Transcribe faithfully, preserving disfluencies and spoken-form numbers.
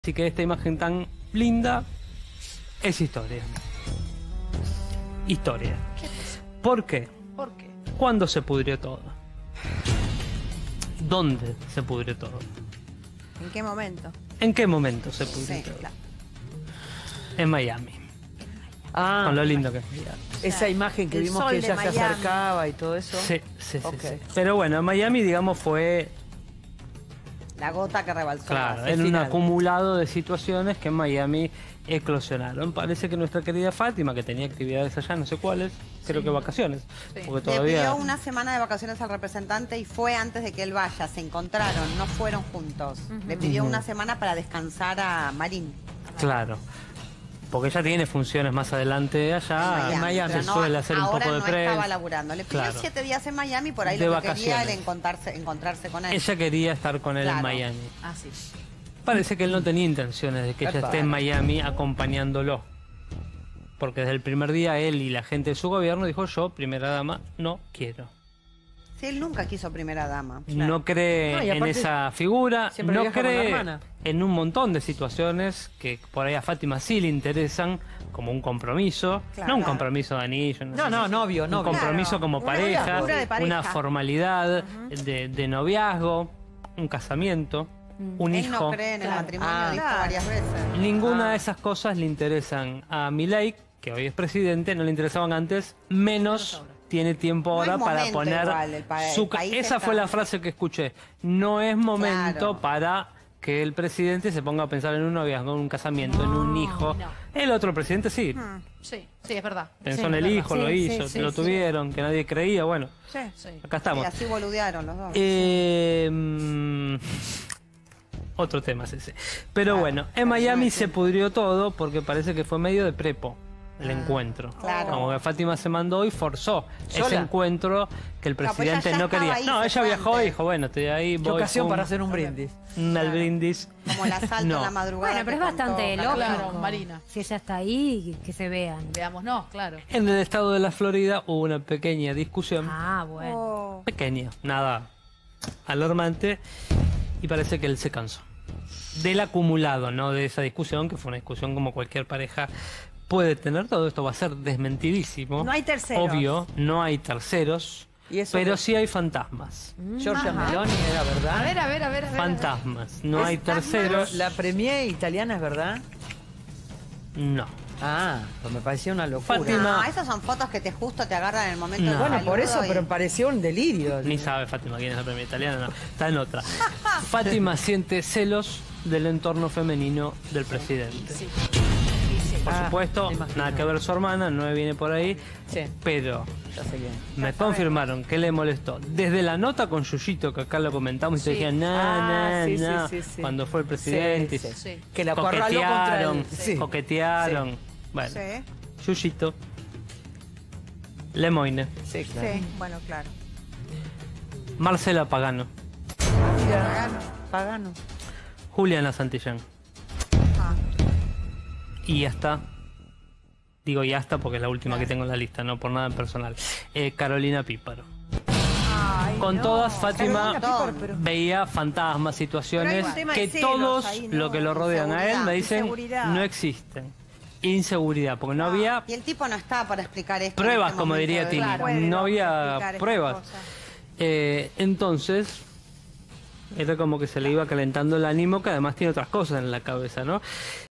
Así que esta imagen tan linda es historia. Historia. ¿Por qué? ¿Por qué? ¿Cuándo se pudrió todo? ¿Dónde se pudrió todo? ¿En qué momento? ¿En qué momento se pudrió Sí, todo? claro. En Miami. Ah, Con lo lindo que es Miami. esa imagen que El vimos sol que de ella se Miami. acercaba y todo eso. Sí, sí, sí, Ok. sí. Pero bueno, Miami, digamos, fue La gota que rebalsó. claro, el en un final. acumulado de situaciones que en Miami eclosionaron. Parece que nuestra querida Fátima, que tenía actividades allá, no sé cuáles, creo que vacaciones, Sí. porque Le todavía... pidió una semana de vacaciones al representante y fue antes de que él vaya. Se encontraron, no fueron juntos. Le pidió Ujú. una semana para descansar a Marín. Claro, porque ella tiene funciones más adelante allá, en Miami. se pero no, suele hacer un ahora poco de no prensa. estaba laburando. Le pidió Claro. siete días en Miami, por ahí De lo que quería vacaciones. era encontrarse, encontrarse con él. Ella quería estar con él en Claro. Miami. Ah, sí. Parece que él no tenía intenciones de que ella Epa. esté en Miami acompañándolo. Porque desde el primer día él y la gente de su gobierno dijo: yo, primera dama, no quiero. Sí, él nunca quiso primera dama. No cree No, y en aparte esa figura, siempre no viaja con la cree hermana. en un montón de situaciones que por ahí a Fátima sí le interesan, como un compromiso, Claro. no un compromiso de anillo, No, no, novio, un novio. compromiso Claro. como Una pareja, figura de pareja. una formalidad de, de noviazgo, un casamiento, un Él hijo. no cree en el Claro. matrimonio, Ah. dijo Claro. varias veces. Ninguna Ah. de esas cosas le interesan a Milei, que hoy es presidente, no le interesaban antes, menos tiene tiempo No ahora es para momento poner igual, el pa- el su ca- país esa está- fue la frase que escuché. No es momento Claro. para que el presidente se ponga a pensar en un noviazgo, en un casamiento, en un hijo. no. El otro presidente sí. Sí, sí, es verdad. Pensó Sí, en es el verdad. hijo, lo Sí, hizo, sí, sí, lo sí. tuvieron, que nadie creía. Bueno, Sí. Sí. acá Sí, estamos. así boludearon los dos. Eh, mm, otro tema es ese. Pero Claro. bueno, en Miami Sí. se pudrió todo porque parece que fue medio de prepo el encuentro. claro. Como que Fátima se mandó y forzó ese ¿Sola? encuentro que el pero presidente ella ya no quería. estaba ahí, No, se ella fue viajó y antes. dijo: bueno, estoy ahí, Qué voy. ocasión pum, para hacer un brindis. un al brindis. Como el asalto No. en la madrugada. Bueno, pero es que bastante contó lógico. Claro, Marina. Si ella está ahí, que se vean. Veámonos, claro. En el estado de la Florida hubo una pequeña discusión. Ah, bueno. Oh. Pequeña, nada alarmante, y parece que él se cansó del acumulado, no de esa discusión, que fue una discusión como cualquier pareja puede tener. Todo esto va a ser desmentidísimo. No hay terceros. Obvio, no hay terceros, ¿Y eso pero qué? sí hay fantasmas. Georgia Meloni era verdad. A ver, a ver, a ver, a ver. Fantasmas, no hay terceros. La premier italiana es verdad. No. Ah, pues me parecía una locura. Fátima- No, esas son fotos que te justo te agarran en el momento No. del Bueno, por saludo eso, y- pero pareció un delirio. Ni sabe Fátima quién es la primera italiana, no. Está en otra. Fátima siente celos del entorno femenino del presidente. Sí. Por Ah, supuesto, me imagino. nada que ver su hermana, no viene por ahí, Sí, pero ya sé quién. me confirmaron que le molestó. Desde la nota con Yuyito, que acá lo comentamos, y te Sí. decían, no, Ah, no, sí, sí, no, sí, sí. cuando fue el presidente, Sí, y sí. Sí. Que la acorraló contra coquetearon, el... Sí. coquetearon. Bueno, Sí, Yuyito, Lemoine, Sí, claro. sí, bueno, claro. Marcela Pagano, Pagano. Pagano. Juliana Santillán. Ah. Y hasta, digo y hasta porque es la última que tengo en la lista, no por nada en personal, eh, Carolina Píparo. Ay, Con no. todas, Fátima Carolina Píparo, pero- veía fantasmas, situaciones Pero hay un tema que de celos todos ahí, ¿no? lo que lo rodean a él me dicen Inseguridad. no existen. Inseguridad, porque no había Y el tipo no está para explicar esto. en pruebas, este como momento diría de- Tini, Claro. no había explicar estas pruebas. cosas. Eh, entonces, era como que se le iba calentando el ánimo, que además tiene otras cosas en la cabeza, ¿no?